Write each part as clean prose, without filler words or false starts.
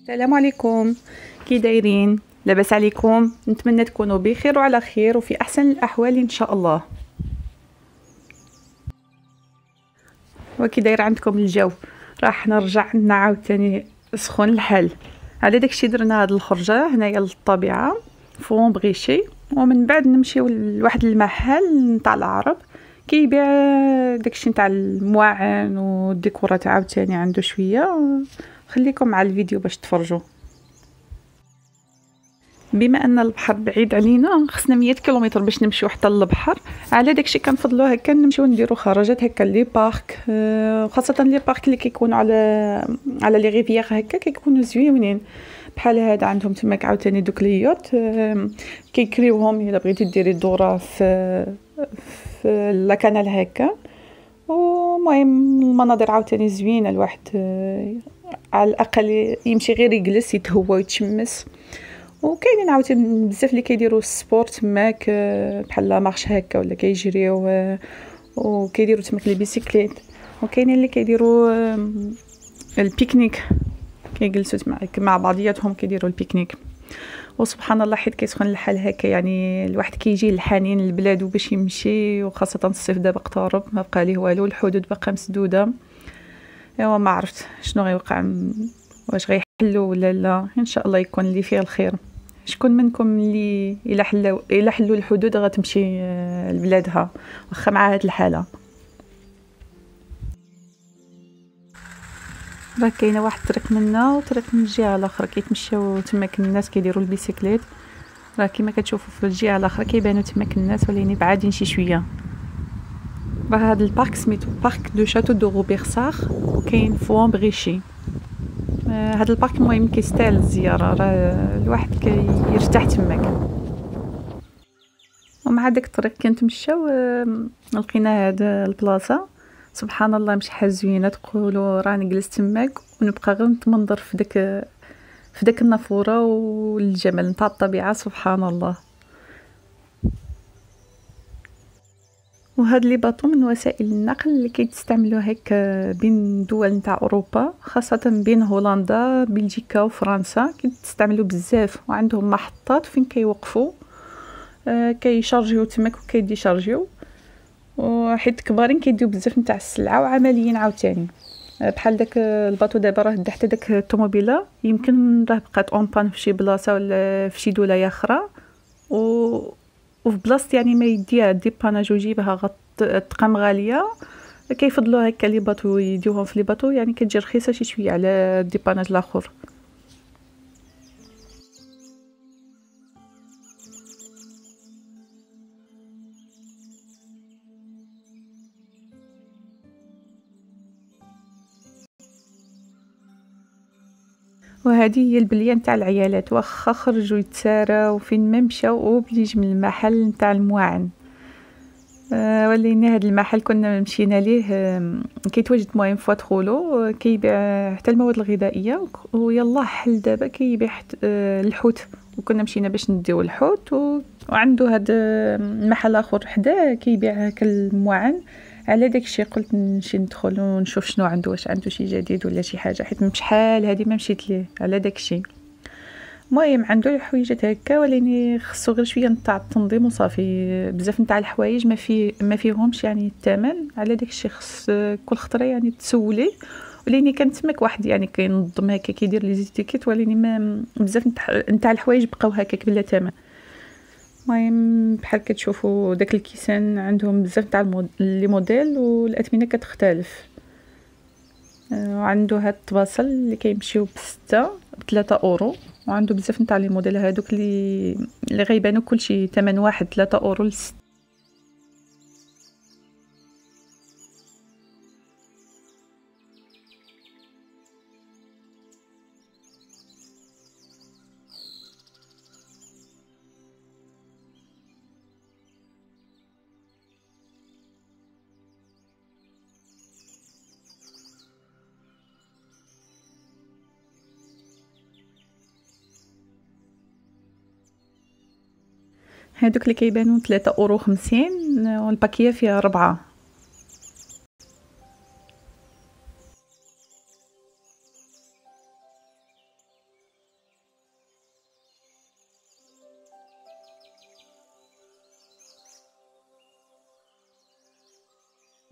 السلام عليكم. كي دايرين؟ لاباس عليكم؟ نتمنى تكونوا بخير وعلى خير وفي احسن الاحوال ان شاء الله. وكي داير عندكم الجو؟ راح نرجع عندنا عاوتاني سخون الحال. على داكشي درنا هاد الخرجه هنايا للطبيعه فون بغيشي، ومن بعد نمشيو لواحد المحل نتاع العرب كيبيع داكشي نتاع المواعن والديكورات عاوتاني عنده شويه. خليكم مع الفيديو باش تفرجوا. بما ان البحر بعيد علينا خصنا 100 كيلومتر باش نمشيو حتى للبحر، على داكشي كنفضلوا هكا نمشيو نديرو خرجات هكا لي بارك، خاصه لي بارك اللي كيكونوا على لي ريفيير هكا كيكونوا زوينين بحال هذا. عندهم تماك عاوتاني دوك ليوت كيكريوهم الا بغيتي ديري الدوره في لا كانال هكا. ومهم المناظر عاوتاني زوينه، الواحد على الاقل يمشي غير يجلس يتهوى ويتشمس. وكاينين عاوتاني بزاف اللي كيديروا السبور تماك بحال لا مارش هكا ولا كيجريو وكيديروا تماك لي بيسيكليت. وكاينين اللي كيديروا البيكنيك، كيجلسوا تماك مع بعضياتهم كيديروا البيكنيك. وسبحان الله حيت كيسخن الحال هكا يعني الواحد كيجي الحنين لبلادو باش يمشي، وخاصه الصيف دابا اقترب ما بقى ليه والو، الحدود باقا مسدوده. ايوا ما عرفت شنو غيوقع، واش غيحلوا ولا لا. ان شاء الله يكون اللي فيه الخير. شكون منكم اللي الا حلوا الحدود غتمشي لبلادها واخا مع هاد الحاله؟ راه كاينه واحد الطريق منا وطريق من الجهه الاخرى كيتمشاو تماك الناس كيديروا البيسيكليت. راه كما كتشوفوا في الجهه الاخرى كيبانوا تماك الناس ولكن بعادين شي شويه. راه هاد البارك سميتو بارك دو شاتو دو روبيرساخ وكاين فوان بغيشي. هاد البارك المهم كيستاهل الزياره، راه الواحد كيرتاح تماك. ومع داك الطريق كنتمشاو لقينا هاد البلاصه سبحان الله مشحال زوينه، تقولوا راه نجلس تماك ونبقى غير نتمنظر في داك النافوره والجمال نتاع الطبيعه سبحان الله. وهاد لي باطو من وسائل النقل اللي كيتستعملوا هكا بين دول نتاع اوروبا، خاصه بين هولندا بلجيكا وفرنسا كيتستعملوا بزاف، وعندهم محطات فين كيوقفوا كيشارجيو تماك وكيديشارجيو. وحيت كبارين كيديو بزاف نتاع السلعه وعمليين عاوتاني. بحال داك الباطو دابا راه دا حتى داك الطوموبيله يمكن راه بقات اون بان في شي بلاصه ولا في شي دوله اخرى، وفي بلاصه يعني ما يديها ديباناج ويجيبها تقام غاليه، كيفضلوا هكا لي باطو يديوهم في لي باطو، يعني كتجي رخيصه شي شويه على الديباناج الاخر. وهذه هي البليه نتاع العيالات، واخا خرجوا يتساراو فين ما مشاو وبليج من المحل نتاع المواعن. ولينا هذا المحل كنا مشينا ليه كيتواجد مهم فوا دخولو كيبيع حتى المواد الغذائيه، ويلا حل دابا كيبيع الحوت، وكنا مشينا باش نديو الحوت وعنده هذا المحل اخر حداه كيبيع هكا المواعن. على داكشي قلت نمشي ندخل ونشوف شنو عنده، واش عنده شي جديد ولا شي حاجه، حيت من شحال هذه ما مشيت ليه على داكشي. المهم عنده الحويجات هكا ولكن خصو غير شويه نتاع التنظيم وصافي. بزاف نتاع الحوايج ما فيهمش يعني الثمن، على داكشي خص كل خطره يعني تسولي. ولكن كان تماك واحد يعني كينظم هكا كيدير لي زيتيكيت، ولكن ما بزاف نتاع الحوايج بقاو هكاك بلا ثمن. المهم بحال كتشوفوا داك الكيسان عندهم بزاف تاع لي موديل والاثمنه كتختلف. وعنده هاد الطباسل اللي كيمشيو ب3 اورو، وعنده بزاف نتاع لي موديل هادوك اللي غيبانوا كلشي ثمن واحد 3 اورو ل6. هادوك اللي كيبانوا 3 اورو 50 والباكيه فيها 4.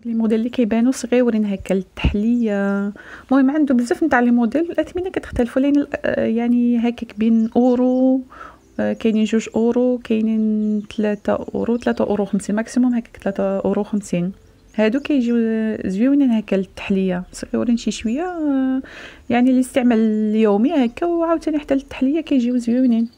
لي موديل اللي كيبانو صغيورين هكا للتحليه. المهم عنده بزاف نتاع لي موديل، الاثمنه كتختلفوا لين يعني هكاك بين اورو، كاينين 2 اورو، كاينين 3 اورو، 3 اورو 50 ماكسيموم، هكاك 3 اورو 50. هادو كيجيو زويونين هكا للتحليه، صغيورين شي شويه، يعني الاستعمال اليومي هكا، وعاوتاني حتى للتحليه كيجيو زويونين.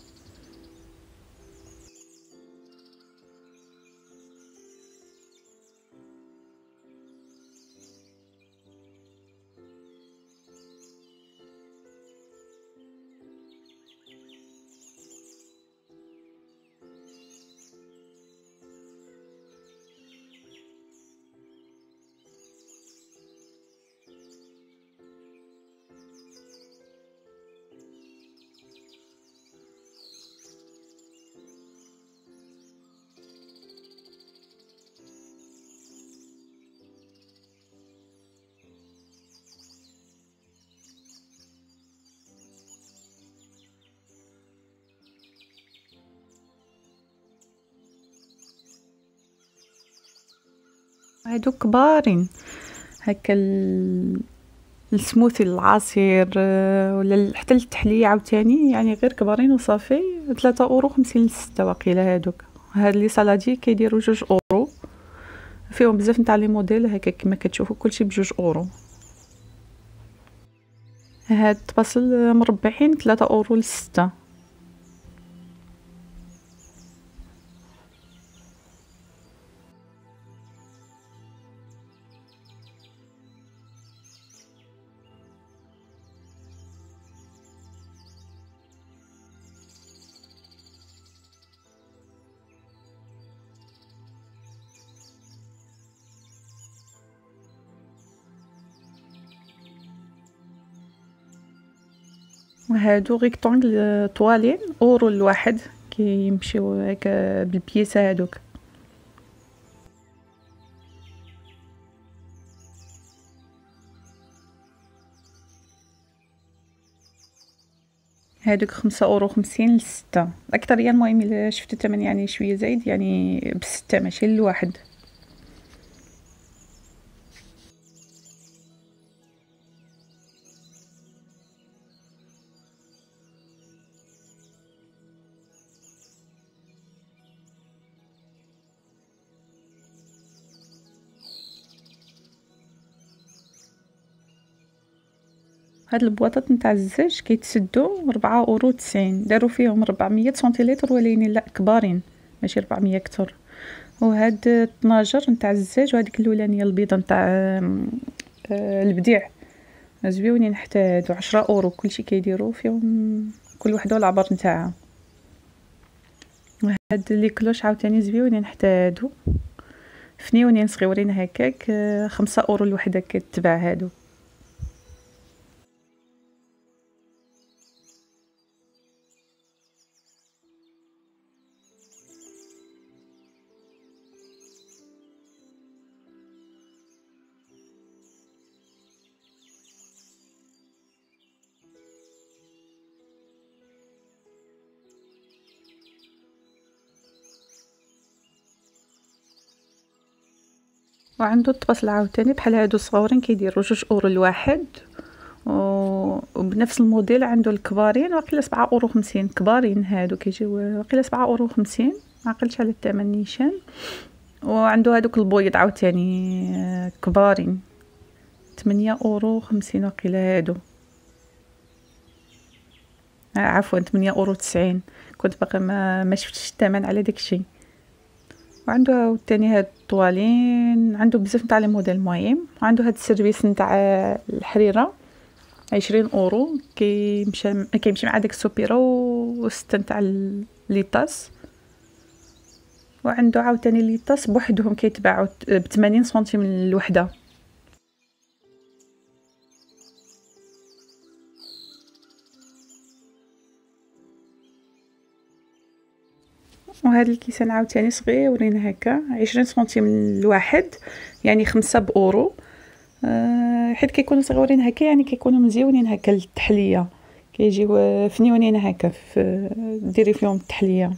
هادو كبارين هكا السموثي، العصير، ولا حتى للتحليه عاوتاني، يعني غير كبارين وصافي. 3 اورو 50 ل6 واقيلا هادوك. هاد لي سالادي كيديروا 2 اورو، فيهم بزاف نتاع لي موديل هكا كما كتشوفوا، كلشي ب2 اورو. هاد الطباسل مربعين 3 اورو ل6. هادو ريكتونغل طوالين، اورو الواحد، كيمشيو هكا بالبياسه هادوك. هادوك 5 اورو 50 ل6 اكثريه. المهم الا شفتو الثمن يعني شويه زايد، يعني ب6 ماشي لواحد. هاد البواطات نتاع الزاج كيتسدو 4 اورو 90، دارو فيهم 400 سنتيلتر، ولكن لا كبارين ماشي 400 كتر. وهاد 12 نتاع الزاج، وهاديك الاولانيه البيضه نتاع البديع، زويونين حتى هادو 10 اورو. كلشي كيديروا فيهم كل وحده العبر نتاعها. وهاد لي كلوش عاوتاني زويونين حتى هادو، فنيونين صغيورين هكاك، 5 اورو الوحده كتباع هادو. وعنده الطباس عاوتاني بحال هادو صغورين كيديروا 2 اورو الواحد، وبنفس الموديل عنده الكبارين واقيلا 7 اورو 50. كبارين هادو كيجيو واقيلا 7 اورو 50، معقلتش على الثمن نيشان. وعنده هادوك البويض عاوتاني كبارين 8 اورو 50 واقيلا هادو. عفوا 8 اورو 90. كنت باقا ما شفتش الثمن على داكشي. وعنده الثاني هاد الطوالين، عنده بزاف نتاع لي موديل المهم. وعنده هاد السيرفيس نتاع الحريره 20 اورو، كيمشي مع داك السوبيرا، و6 نتاع لي طاس. وعنده عاوتاني لي طاس بوحدهم كيتباعوا ب80 سنتيم الوحده. وهاد الكيسان عاوتاني صغيورين هكا 20 سنتيم الواحد، يعني 5 باورو. حيت كيكونوا صغيورين هكا، يعني كيكونوا مزيونين هكا للتحليه، كيجيو فنيونين هكا ديري فيهم التحليه.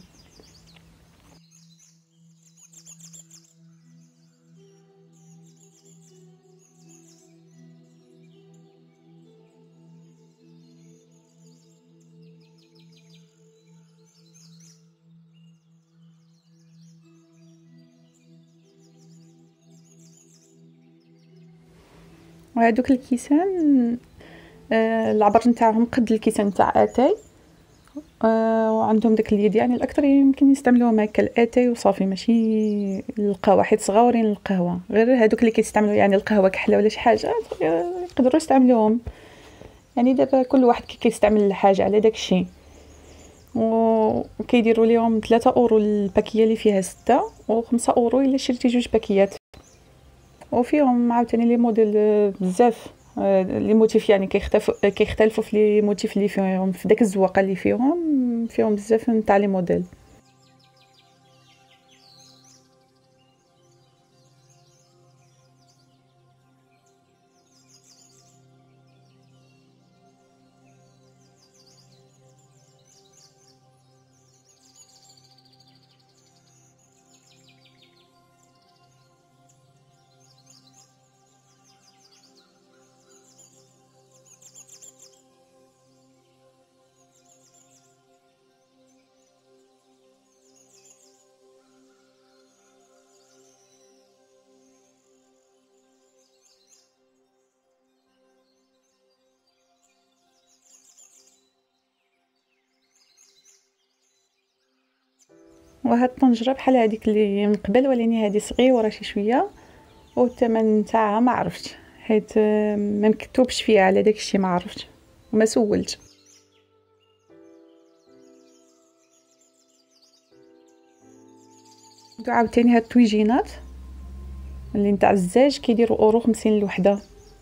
وهادوك الكيسان العبر نتاعهم قد الكيسان نتاع اتاي. وعندهم داك اليد، يعني الاكثر يمكن يستعملوهم هكا الاتاي وصافي، ماشي القهوه، حيت صغاورين القهوه. غير هادوك اللي كيستعملوا يعني القهوه كحله ولا شي حاجه يقدروا يستعملوهم. يعني دابا كل واحد كيستعمل الحاجه على داك الشيء. وكيديروا ليهم 3 اورو الباكيه اللي فيها 6 و5 اورو الا شريتي 2 باكيات. وفيهم عاوتاني لي موديل بزاف، لي موتيف يعني كيختلفوا في لي موتيف اللي فيهم، في داك الزواقه اللي فيهم بزاف نتاع لي موديل. وهاد الطنجره بحال هذيك اللي من قبل، ولكن هذه صغيره شي شويه، والثمن نتاعها ما عرفتش، حيت ما مكتوبش فيها على داك الشيء، ما عرفتش وما سولت. عاوتاني هاد الطويجينات اللي نتاع الزاج كيديروا اورو 50 الوحده.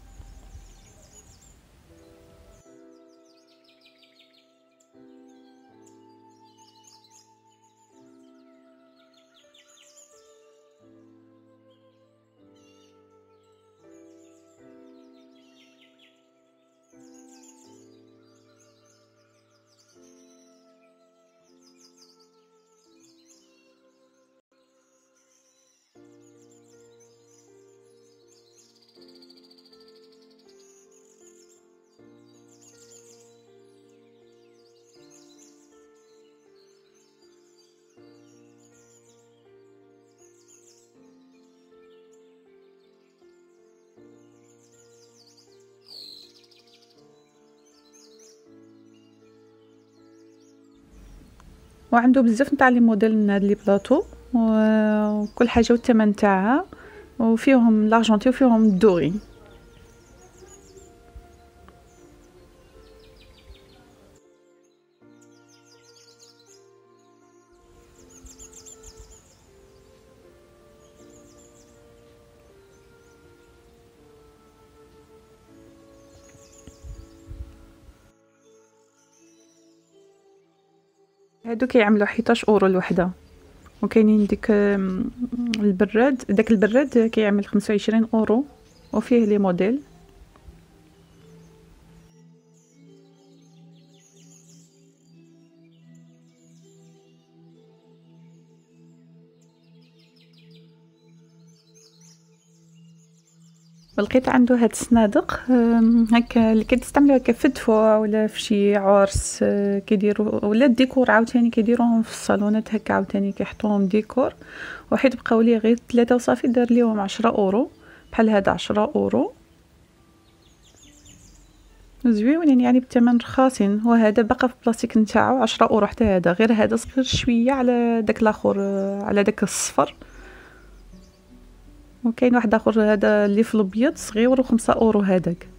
وعنده بزاف نتاع لي موديل من هاد لي بلاطو، وكل حاجه والثمن تاعها، وفيهم لارجونتي وفيهم الدوري. هادو كيعملوا 11 اورو الوحده. وكاينين ديك البراد، داك البراد كيعمل 25 اورو، وفيه لي موديل. ولقيت عنده هاد الصنادق هكا اللي كتستعملوا هكا في الدفوع ولا في شي عرس، كيديروا ولا الديكور عاوتاني كيديروهم في الصالونات هكا، عاوتاني كيحطوهم ديكور. وحيت بقاو لي غير 3 وصافي دار ليهم 10 اورو. بحال هذا 10 اورو زويونين، يعني بثمن رخاصين. وهذا بقى في البلاستيك نتاعو 10 اورو حتى هذا. غير هذا صغير شويه على داك الاخر، على داك الصفر. وكاين واحد اخر هذا اللي في الابيض صغير و5 اورو هذاك.